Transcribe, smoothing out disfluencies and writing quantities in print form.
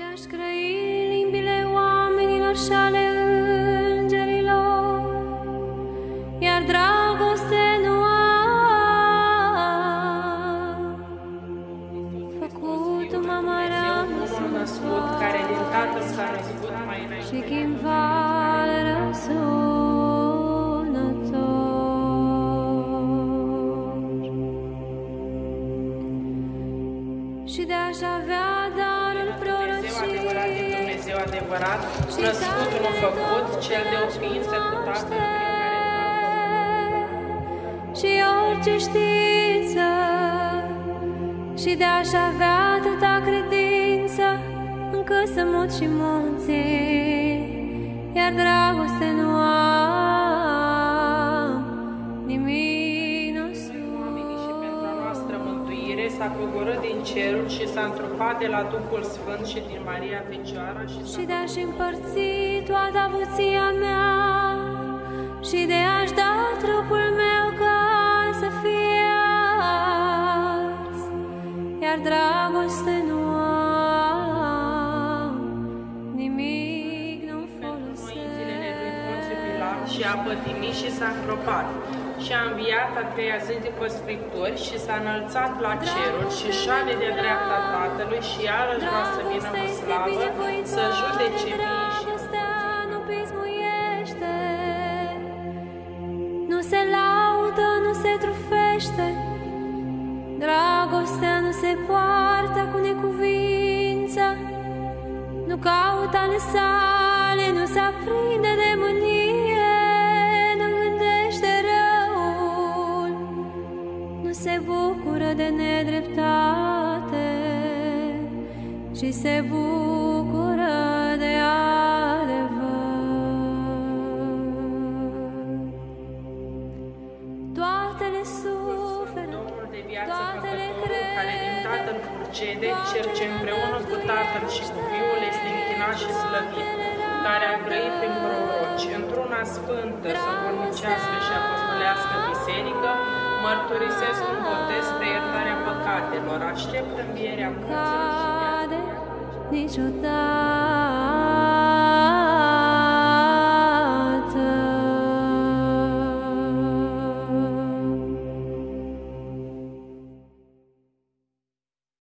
Te-aș grăi limbile oamenilor și ale îngerilor, iar dragoste nu am făcut-o marea născut, care din Tatăl s-a născut mai înainte. și chimval răsunător. Și de-aș avea darul prorociei, Dumnezeu adevărat, născut, nu făcut, cel de o ființă cu Tatăl, și orice știință, și de-aș avea atâta credință, încât să mut și munții, iar dragoste nu am, nimic nu sunt. și pentru a noastră mântuire s-a coborât din cerul și s-a întrupat de la Duhul Sfânt și din Maria Fecioară Și de-aș împărți toată avuția mea, și de-aș da trupul meu ca să fie ars, iar dragoste nu am, nimic nu-mi folosesc. și a pătimit și s-a îngropat și a înviat a treia zi după Scripturi și s-a înălțat la ceruri și șade de dreapta Tatălui și iarăși va să vină în slavă să judece vii și Dragostea nu pismuiește, nu se laudă, nu se trufește, dragostea nu se poartă cu necuvință, nu caută ale sale, nu se aprinde de mânie, nu gândește răul, nu se bucură de nedreptate, ci se bucură de adevăr. Toate le suferă, Domnul de viață toate le făcătorul, care din Tatăl purcede, cel ce împreună cu Tatăl și cu Fiul este închinat și slăvit, care a grăit prin proroci, într-una sfântă, săvârnicească și apostolească biserică, mărturisesc un botez spre iertarea păcatelor, aștept învierea morților și viața. cade niciodată.